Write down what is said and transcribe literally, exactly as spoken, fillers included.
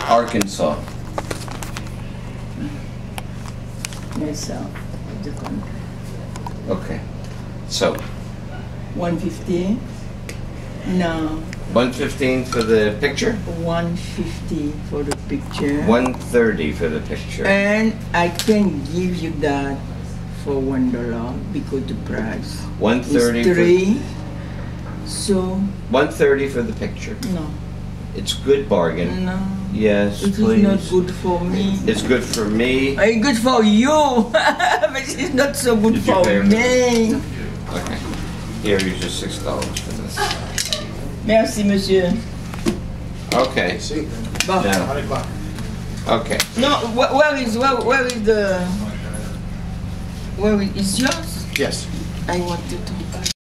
Arkansas. Myself, the country. Okay. So, one fifty? No. one fifteen for the picture? one fifty for the picture. one thirty for the picture. And I can give you that for one dollar because the price one thirty is three. So one thirty for the picture. no. It's good bargain. No. Yes, It please. is not good for me. It's good for me. It's good for you, but it's not so good Did you for pay me. Okay. Here, here's just six dollars for this. Merci, monsieur. Okay. Bon. Now, okay. No, wh where is where, where is the where is, is yours? Yes. I wanted to